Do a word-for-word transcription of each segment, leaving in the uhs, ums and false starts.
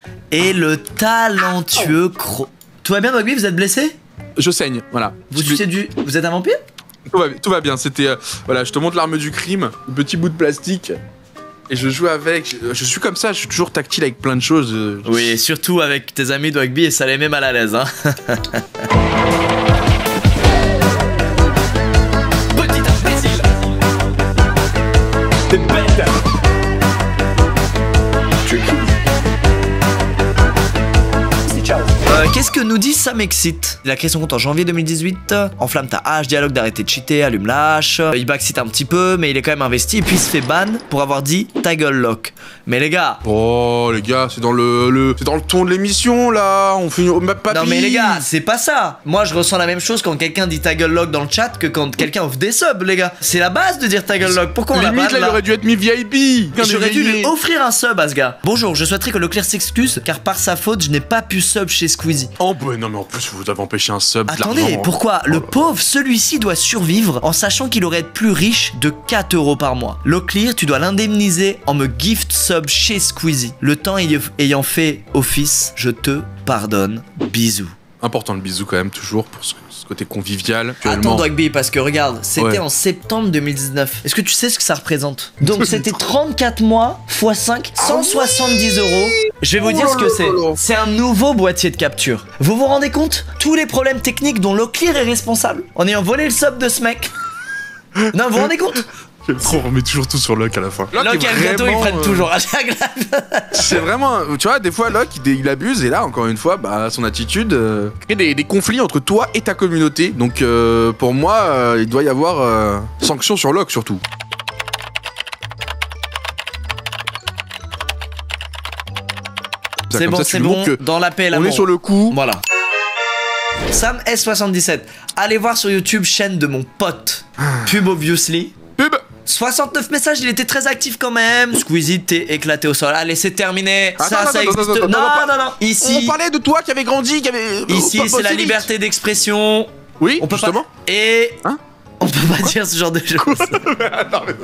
et le talentueux Cro... Tout va bien, Dogby? Vous êtes blessé? Je saigne, voilà. Vous sucez du... Vous êtes un vampire? Tout va, tout va bien, c'était... Euh, voilà, je te montre l'arme du crime, un petit bout de plastique. Et je joue avec, je, je suis comme ça, je suis toujours tactile avec plein de choses. Euh, oui, et surtout avec tes amis Dogby, et ça les met mal à l'aise, hein. Petit imbécile. T'es bête. Tu es qui? Euh, Qu'est-ce que nous dit Ça m'excite? Il a créé son compte en janvier deux mille dix-huit. Enflamme ta hache, dialogue d'arrêter de cheater, allume la hache. Il backseat un petit peu, mais il est quand même investi. Et puis il se fait ban pour avoir dit ta gueule lock. Mais les gars. Oh les gars, c'est dans le, le c'est dans le ton de l'émission là. On fait une papy. Non mais les gars, c'est pas ça. Moi je ressens la même chose quand quelqu'un dit ta gueule lock dans le chat que quand quelqu'un offre des subs, les gars. C'est la base de dire ta gueule lock. Pourquoi on l'a limite ban, là, là il aurait dû être mis V I P. J'aurais dû lui offrir un sub à ce gars. Bonjour, je souhaiterais que Leclerc s'excuse car par sa faute je n'ai pas pu sub chez Squeezie. Oh bah non mais en plus vous avez empêché un sub. Attendez, pourquoi? Le pauvre, celui-ci doit survivre en sachant qu'il aurait été plus riche de quatre euros par mois. Leclerc, tu dois l'indemniser en me gift sub chez Squeezie. Le temps ayant fait office, je te pardonne. Bisous. Important le bisou quand même, toujours pour ce, ce côté convivial. Attends Dogby, parce que regarde, c'était ouais. en septembre deux mille dix-neuf. Est-ce que tu sais ce que ça représente? Donc c'était trente-quatre mois fois cinq, cent soixante-dix euros. Je vais vous dire ce que c'est. C'est un nouveau boîtier de capture. Vous vous rendez compte? Tous les problèmes techniques dont Leclerc est responsable en ayant volé le sub de ce mec. Non, vous vous rendez compte? On remet toujours tout sur Locke à la fin. Locke et le gâteau, ils prennent euh... toujours à chaque live. C'est vraiment, tu vois, des fois Locke il, il abuse et là encore une fois, bah son attitude euh, crée des, des conflits entre toi et ta communauté. Donc euh, pour moi, euh, il doit y avoir euh, sanctions sur Locke surtout. C'est bon, c'est bon. Dans la paix, on est sur le coup. Voilà. Sam S soixante-dix-sept. Allez voir sur YouTube chaîne de mon pote. Pub obviously. Pub. soixante-neuf messages, il était très actif quand même. Squeezie, t'es éclaté au sol. Allez, c'est terminé. Attends, ça, attends, ça attends, existe. attends, non, attends, non, non. Ici. On parlait de toi qui avait grandi, qui avait. Ici, c'est la liberté d'expression. Oui, on peut justement. Pas... Et. Hein? On peut pas dire ce genre de choses. Attends, mais...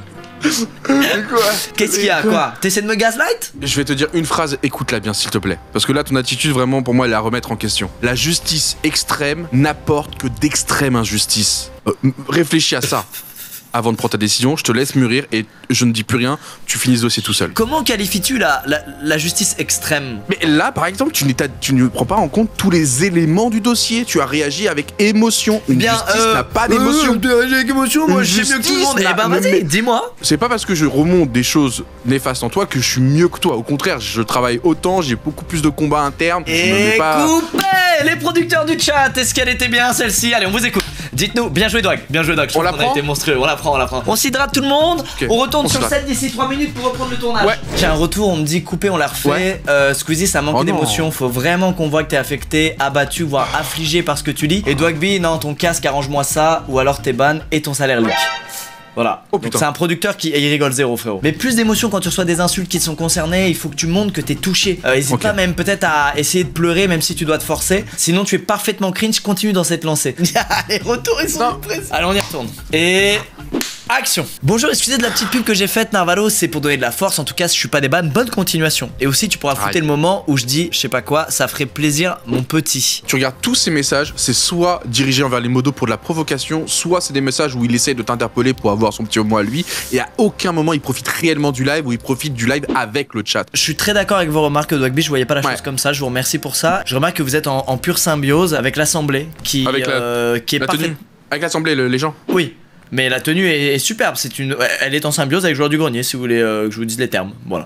Qu'est-ce qu'il y a? Quoi? T'essaies de me gaslight? Je vais te dire une phrase, écoute-la bien s'il te plaît. Parce que là, ton attitude, vraiment, pour moi, elle est à remettre en question. La justice extrême n'apporte que d'extrême injustice. Euh, réfléchis à ça. Avant de prendre ta décision, je te laisse mûrir et je ne dis plus rien, tu finis ce dossier tout seul. Comment qualifies-tu la, la, la justice extrême? Mais là, par exemple, tu, tu ne prends pas en compte tous les éléments du dossier. Tu as réagi avec émotion. Une Bien, justice euh, n'a pas d'émotion. Euh, tu as réagi avec émotion, moi je sais mieux que tout le monde. Eh ben vas-y, dis-moi. C'est pas parce que je remonte des choses néfastes en toi que je suis mieux que toi. Au contraire, je travaille autant, j'ai beaucoup plus de combats internes. Et pas... coupez les producteurs du chat. Est-ce qu'elle était bien celle-ci? Allez, on vous écoute. Dites-nous, bien joué Dog, bien joué Dog. On la prend. On a été monstrueux, on la prend, on la prend. On s'hydrate tout le monde. Okay. On retourne on sur le set d'ici trois minutes pour reprendre le tournage. Ouais. J'ai un retour, on me dit couper, on l'a refait. Ouais. Euh, Squeezie, ça manque oh d'émotion. Faut vraiment qu'on voit que t'es affecté, abattu, voire affligé par ce que tu dis. Et Dogby, non, ton casque, arrange-moi ça, ou alors t'es ban et ton salaire leak. Voilà. Oh, c'est un producteur qui il rigole zéro, frérot. Mais plus d'émotion quand tu reçois des insultes qui sont concernées, il faut que tu montres que t'es touché. Euh, hésite okay. pas même peut-être à essayer de pleurer, même si tu dois te forcer. Sinon, tu es parfaitement cringe. Continue dans cette lancée. Les retours, ils sont pressés. Allez, on y retourne. Et action. Bonjour, excusez de la petite pub que j'ai faite, Narvalo. C'est pour donner de la force. En tout cas, si je suis pas des bannes, bonne continuation. Et aussi, tu pourras fouter le moment où je dis, je sais pas quoi, ça ferait plaisir, mon petit. Tu regardes tous ces messages, c'est soit dirigé envers les modos pour de la provocation, soit c'est des messages où il essaye de t'interpeller pour avoir son petit mot à lui, et à aucun moment il profite réellement du live ou il profite du live avec le chat. Je suis très d'accord avec vos remarques, Dogby, je voyais pas la ouais. chose comme ça, je vous remercie pour ça. Je remarque que vous êtes en, en pure symbiose avec l'assemblée qui, avec la, euh, qui est la parfaite. tenue. Avec l'assemblée, le, les gens. Oui. Mais la tenue est, est superbe, c'est une, elle est en symbiose avec le joueur du grenier, si vous voulez euh, que je vous dise les termes. Voilà.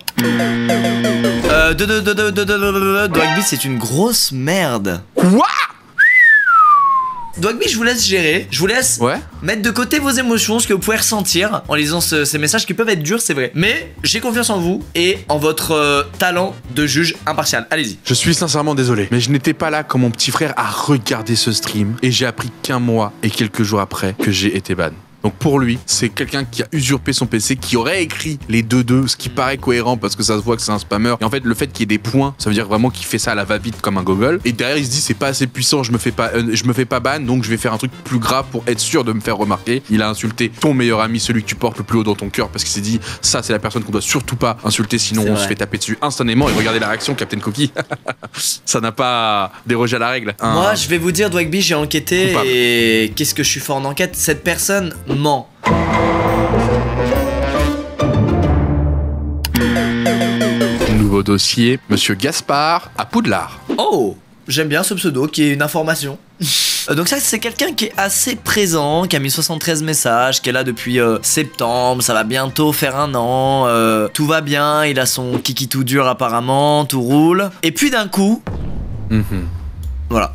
Euh, de, de, de, de, de, de, de, Dogby, c'est une grosse merde. Quoi? Dogby, je vous laisse gérer, je vous laisse ouais. mettre de côté vos émotions, ce que vous pouvez ressentir en lisant ce, ces messages qui peuvent être durs, c'est vrai. Mais j'ai confiance en vous et en votre euh, talent de juge impartial. Allez-y. Je suis sincèrement désolé, mais je n'étais pas là quand mon petit frère a regardé ce stream et j'ai appris qu'un mois et quelques jours après que j'ai été ban. Donc pour lui, c'est quelqu'un qui a usurpé son P C, qui aurait écrit les deux deux, ce qui paraît cohérent parce que ça se voit que c'est un spammer. Et en fait, le fait qu'il y ait des points, ça veut dire vraiment qu'il fait ça à la va-vite comme un gogol. Et derrière, il se dit c'est pas assez puissant, je me fais pas, euh, je me fais pas ban, donc je vais faire un truc plus grave pour être sûr de me faire remarquer. Il a insulté ton meilleur ami, celui que tu portes le plus haut dans ton cœur, parce qu'il s'est dit ça c'est la personne qu'on doit surtout pas insulter, sinon on se fait taper dessus instantanément. Et regardez la réaction, Captain Cookie. Ça n'a pas dérogé à la règle. Un... Moi, je vais vous dire, Dwagby, j'ai enquêté Coupable. Et qu'est-ce que je suis fort en enquête. Cette personne ment. Nouveau dossier, Monsieur Gaspard à Poudlard. Oh, j'aime bien ce pseudo qui est une information. Donc ça c'est quelqu'un qui est assez présent, qui a mis soixante-treize messages, qui est là depuis euh, septembre, ça va bientôt faire un an, euh, tout va bien, il a son kiki tout dur apparemment, tout roule. Et puis d'un coup, mm-hmm. voilà.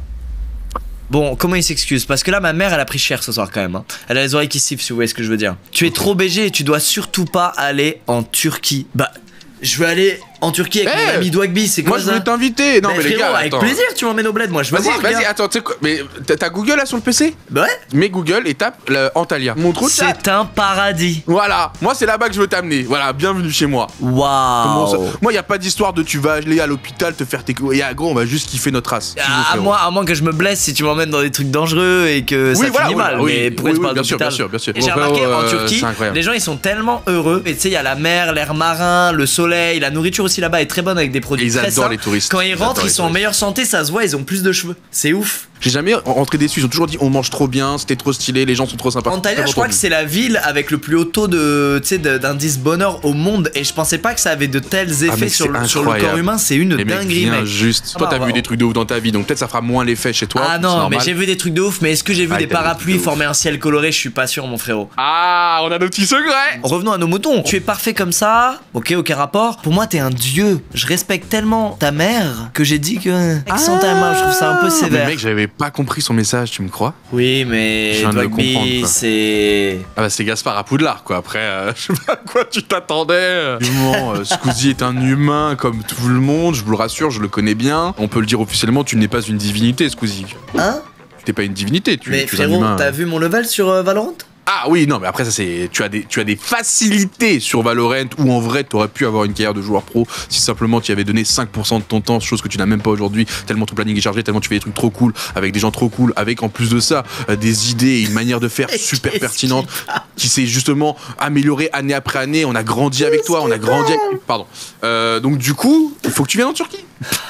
Bon, comment il s'excuse? Parce que là, ma mère, elle a pris cher ce soir quand même. Hein. Elle a les oreilles qui sifflent, si vous voyez ce que je veux dire. Tu es trop B G et tu dois surtout pas aller en Turquie. Bah, je veux aller en Turquie avec hey, mon ami Dwagby, c'est quoi moi, ça? Moi je veux t'inviter. Non mais, mais les frérot, gars, avec attends. plaisir, tu m'emmènes au bled, moi je veux voir. Vas-y, vas-y, attends, tu sais quoi? Mais t'as Google là sur le P C? Bah ouais. Mets Google et tape le Antalya. Montre c'est un paradis. Voilà, moi c'est là-bas que je veux t'amener. Voilà, bienvenue chez moi. Waouh. Moi y a pas d'histoire de tu vas aller à l'hôpital te faire tes et à gros on va juste kiffer notre race. À, à moins, à moins que je me blesse si tu m'emmènes dans des trucs dangereux et que oui, ça voilà, finit oui, mal. Oui, mais oui, pourquoi oui, je parle bien sûr, bien d'hôpital? sûr, bien sûr. Et j'ai remarqué euh, en Turquie, les gens ils sont tellement heureux. Et tu sais, il y a la mer, l'air marin, le soleil, la nourriture aussi là-bas est très bonne avec des produits ils très adorent sains. Les touristes. Quand ils rentrent, ils sont en meilleure santé, ça se voit, ils ont plus de cheveux. C'est ouf. J'ai jamais rentré déçu, ils ont toujours dit on mange trop bien, c'était trop stylé, les gens sont trop sympas. Antalya, je crois que c'est la ville avec le plus haut taux de, tu sais, d'indice bonheur au monde et je pensais pas que ça avait de tels effets ah, sur, le, sur le corps humain, c'est une les dinguerie mec. Juste. Ah, toi t'as bah, vu bah, des trucs de ouf dans ta vie, donc peut-être ça fera moins l'effet chez toi. Ah non, mais j'ai vu des trucs de ouf, mais est-ce que j'ai vu ah, des parapluies former un ciel coloré? Je suis pas sûr, mon frérot. Ah, on a nos petits secrets. Revenons à nos moutons. Tu es parfait comme ça, ok, aucun rapport. Pour moi, t'es un dieu. Je respecte tellement ta mère que j'ai dit que ah, sans ta main, je trouve ça un peu sévère. Mais mec, j'avais pas compris son message, tu me crois? Oui, mais Dwagby, c'est... Ah bah c'est Gaspard à Poudlard, quoi. Après, euh, je sais pas à quoi tu t'attendais. Bon, euh, Squeezie est un humain comme tout le monde, je vous le rassure, je le connais bien. On peut le dire officiellement, tu n'es pas une divinité, Squeezie. Hein? Tu n'es pas une divinité, tu, mais tu frérot, es un humain. T'as vu mon level sur euh, Valorant? Ah oui, non, mais après ça c'est, tu as des, tu as des facilités sur Valorant où en vrai t'aurais pu avoir une carrière de joueur pro si simplement tu avais donné cinq pour cent de ton temps, chose que tu n'as même pas aujourd'hui, tellement ton planning est chargé, tellement tu fais des trucs trop cool avec des gens trop cool, avec en plus de ça euh, des idées et une manière de faire super pertinente qui s'est justement améliorée année après année. On a grandi avec toi, on a grandi avec... Pardon. Euh, donc du coup, il faut que tu viennes en Turquie.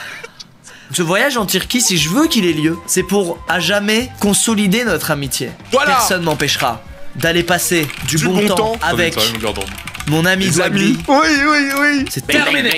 Ce voyage en Turquie, si je veux qu'il ait lieu, c'est pour à jamais consolider notre amitié. Voilà. Personne m'empêchera d'aller passer du, du bon, bon temps, temps avec mon ami Dwagby. Oui, oui, oui. C'est terminé.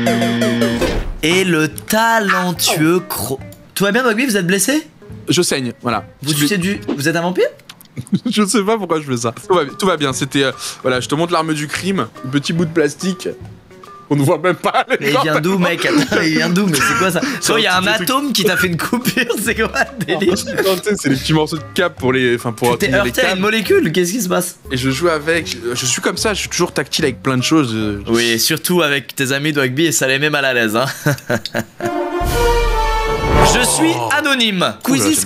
Et le talentueux Cro... Tout va bien, Dwagby? Vous êtes blessé? Je saigne, voilà. Vous, je... du... vous êtes un vampire? Je sais pas pourquoi je fais ça. Tout va, tout va bien, c'était... Euh, voilà, je te montre l'arme du crime. Un petit bout de plastique. On ne voit même pas les mais gens. Il vient d'où, mec? Attends, il vient d'où? Mais c'est quoi ça? Il oh, y a un atome truc... qui t'a fait une coupure, c'est quoi le délire? C'est des petits morceaux de cap pour les. Enfin, pour. T'es heurté à une molécule, qu'est-ce qui se passe? Et je joue avec. Je, je suis comme ça, je suis toujours tactile avec plein de choses. Je... Oui, et surtout avec tes amis Dwagby et ça les met mal à l'aise, hein. Je suis anonyme. Cool, Squeezie.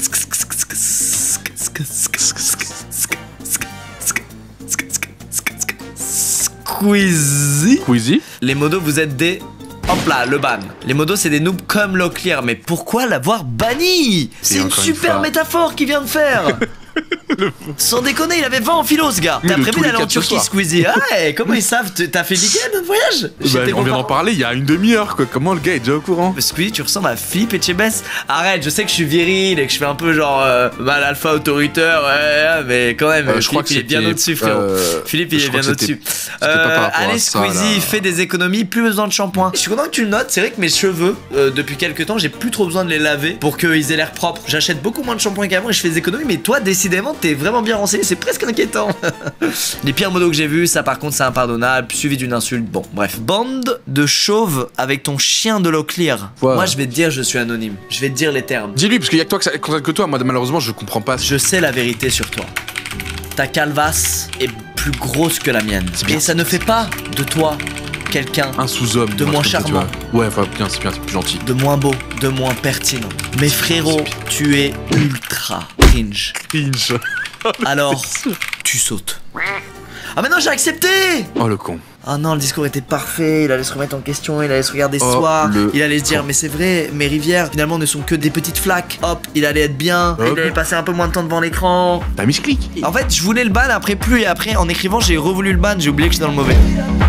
Squeezie. Squeezie. Les modos, vous êtes des... Hop là, le ban. Les modos, c'est des noobs comme Locklear. Mais pourquoi l'avoir banni? C'est une super une métaphore qu'il vient de faire. Sans déconner, il avait vingt en philo, ce gars. T'as prévu d'aller en Turquie, Squeezie? Ah ouais, comment ils savent? T'as fait nickel notre voyage? Bah, on vient d'en parler il y a une demi-heure, quoi. Comment le gars est déjà au courant? Squeezie, tu ressembles à Philippe Etchebest. Arrête, je sais que je suis viril et que je fais un peu genre euh, mal alpha autoritaire, ouais, mais quand même, euh, je Philippe, il est bien au-dessus, frérot. Euh, Philippe, il est bien au-dessus. Euh, allez, Squeezie, fais des économies, plus besoin de shampoing. Je suis content que tu le notes. C'est vrai que mes cheveux, euh, depuis quelques temps, j'ai plus trop besoin de les laver pour qu'ils aient l'air propres. J'achète beaucoup moins de shampoing qu'avant et je fais des économies, mais toi, décidément, t'es vraiment bien renseigné, c'est presque inquiétant. Les pires modos que j'ai vus, ça par contre c'est impardonnable, suivi d'une insulte. Bon, bref. Bande de chauves avec ton chien de Locklear. Ouais. Moi je vais te dire je suis anonyme. Je vais te dire les termes. Dis-lui parce qu'il y a que toi que, ça, que toi. Moi malheureusement je comprends pas. Je sais la vérité sur toi. Ta calvasse est plus grosse que la mienne. Et ça ne fait pas de toi quelqu'un un sous-homme de moins charmant. Ouais, enfin bien, c'est bien, c'est plus gentil. De moins beau, de moins pertinent. Mais frérot, tu es ultra cringe. Cringe. Alors, tu sautes. Ah mais non, j'ai accepté. Oh le con. Ah non, le discours était parfait, il allait se remettre en question, il allait se regarder ce oh, soir, le... il allait se dire mais c'est vrai, mes rivières finalement ne sont que des petites flaques. Hop, il allait être bien, Hop. il allait passer un peu moins de temps devant l'écran. T'as mis ce clic. En fait, je voulais le ban après plus et après en écrivant j'ai revoulu le ban, j'ai oublié que j'étais dans le mauvais.